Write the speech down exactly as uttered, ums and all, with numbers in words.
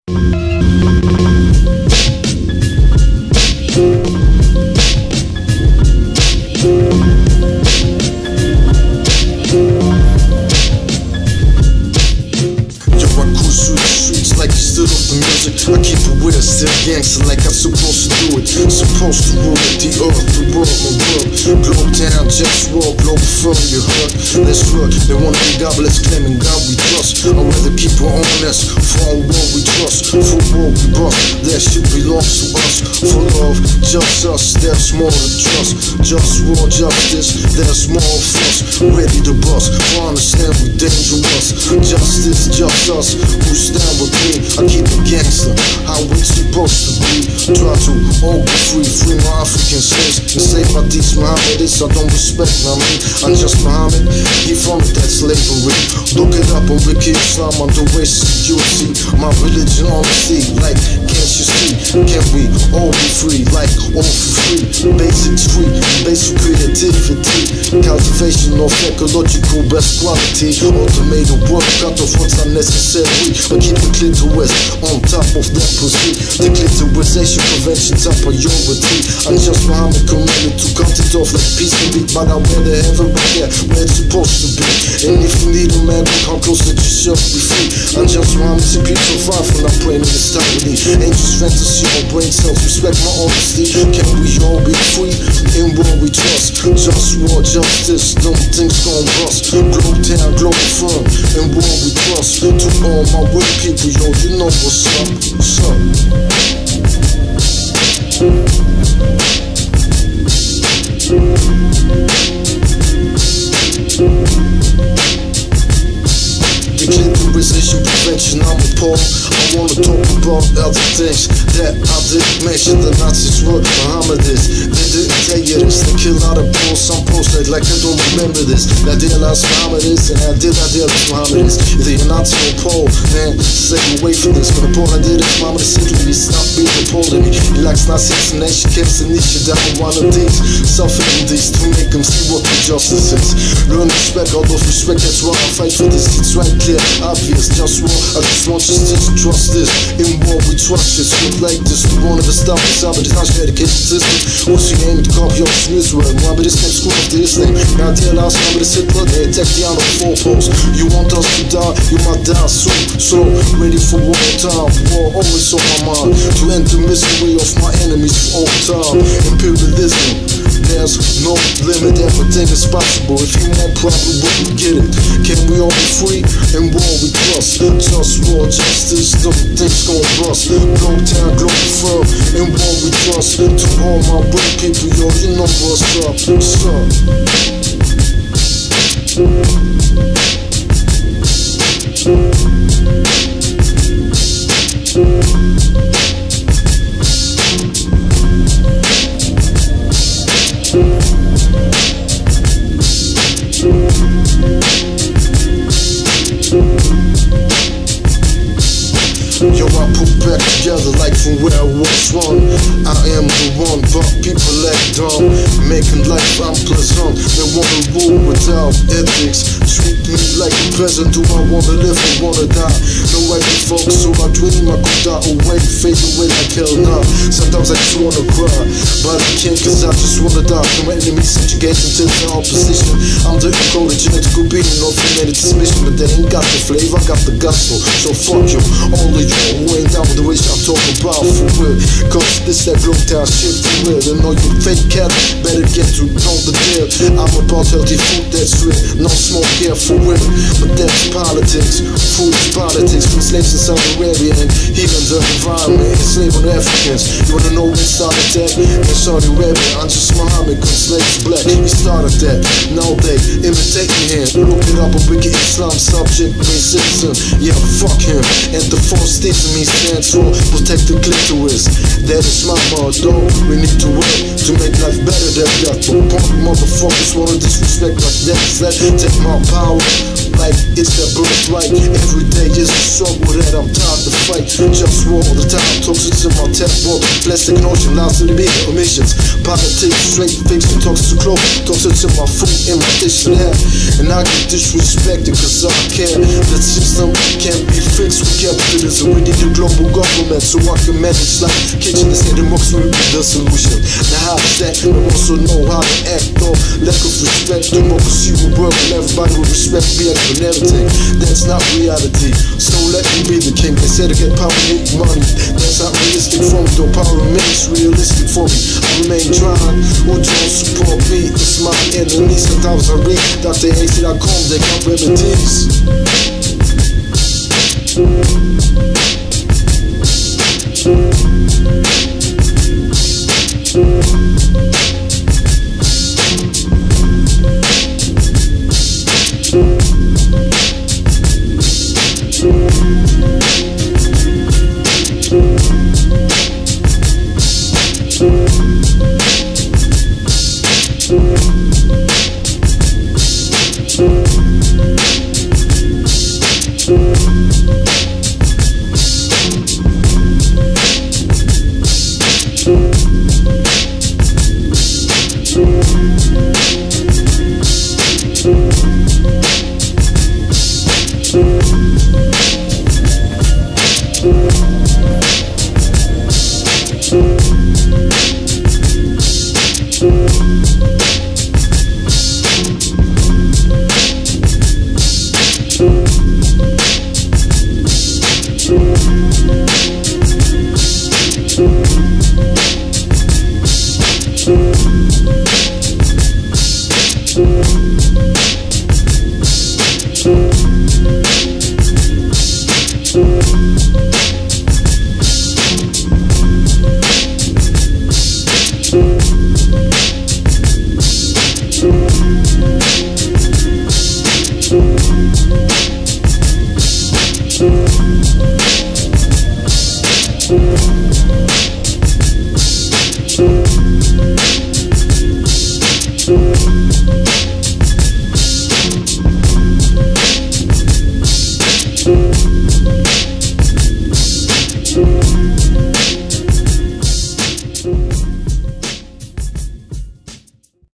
I keep it with it, still gangster like I'm supposed to do it. Supposed to rule it, the earth, the world, my world. Globe down, JustWar, Globalfirm, you heard. Let's work, they wanna be godless, claiming God we trust. I'd rather keep our own honest, for our world we trust. For world we bust, that shit belongs to us. For love, just us, there's more to trust. JustWar, justice, there's more of us. Ready to bust, for understand we dangerous. Justice, just us, who stand with me. I keep it gangster, how we supposed to be. Try to all be free, free my African slaves. And say my these Mohammedists, I don't respect, I mean I'm just Muhammad, he from that slavery. Look it up on Wiki Islam, I'm the racist security. My religion honesty, like can't you see? Can we all be free, like all for free? Basic free, basic creativity. Cultivation of ecological best quality. Automated work, cut off what's unnecessary. But keep the clitoris on top of that pussy. The clitorisation prevention top priority. I'm just Muhammad commanded to cut it off like peace can be. But I wear the heaven right there where it's supposed to be. And if you need a man, come close, let yourself be free. I'm just Muhammad, simply survive when I'm praying in this time with me. Angels fantasy, my brain cells, respect my honesty. Can we all be free in what we trust? JustWar, justice, them things gon' bust. Globe town, Globalfirm, in what we trust. To all my real people, yo, you know what's up, what's up? Declararization prevention, I'm appalled. I wanna talk about other things that I didn't mention. The Nazis were Mohammedists, they didn't tell you this. They kill out of balls, some posted like I don't remember this. I realized Mohammedists and I did I realize Mohammedists. Either you're Nazi or Pole, man, stay away from this. But the Pole I did is Mohammed simply stop being appalled at me. He likes Nazis and she keeps the niche down one of these. Suffering these to make them see what the justice is. Learn respect, all of respect, that's why I fight for this. It's right clear, obvious, JustWar. I just want justice, trust this. In war we trust this. Look like this, we wanted to stop this. I'm a detached education system. What's your name? To copy up from Israel. Mohammed is can't screw up to this thing. Now I realize Mohammed is Hitler. They attack the honor four posts. You want us to die, you might die soon. So, ready for war time. War always on my mind. To end the misery of my enemies for all time. Imperialism, there's no limit, everything is possible. If you want problem, we get it. Can we all be free in war we trust? JustWar, justice, them things gon' bust. Globe town, Globalfirm, in war we trust. To all my real people, yo, you know what's up, what's up? Yo, I put back together like from where I was one. I am the one, but people act dumb, making life unpleasant. They wanna rule without ethics. Treat me like a peasant. Do I wanna live or wanna die? No way to focus, so I dream I could die away, fade away like hell now. Sometimes I just wanna cry, but I can't cause I just wanna die. From enemies subjugation to the opposition. I'm the code, genetical being, no humanity suspicion. But they ain't got the flavor, I got the gospel. So fuck you, all of you who ain't down with the wish I'm talking about for real. Cause this that globe town shit for real. And all you fake cat, better get to know the deal. I'm about healthy food that's real, no smoke here for real. But that's politics, food is politics. From slaves in Saudi Arabia and healing the environment, enslaving Africans. You wanna know who started that? In Saudi Arabia, I'm just Muhammad, cause slaves black. He started that, now they imitate me here. Look it up on Wiki Islam, subject, main citizen. Yeah, fuck him. And the force station means stands for protect the clitoris. That is my motto. We need to work to make life better than that. But punk motherfuckers wanna disrespect like that. That take my power. like it's their birthright. Every day is a struggle that I'm tired to fight. Just war all the time, toxic to my tempo. Plastic notion, lies to the big omissions. Politics, straight fiction, toxic to clothes. Toxic to my food and my dictionary. And I get disrespected cause I care. The system can't be fixed with capitalism. We need a global government so I can manage like kitchen and democracy will be the solution. Now how's that? I also know how to act though. Lack of respect, democracy will work and everybody will respect me and everything. That's not reality, so let me be the king. They said to get power, make money. That's not realistic for me, though power remains realistic for me. I remain trying, who don't support me? It's my enemies. Sometimes I read Doctor A C dot com, they got remedies. We'll be right back.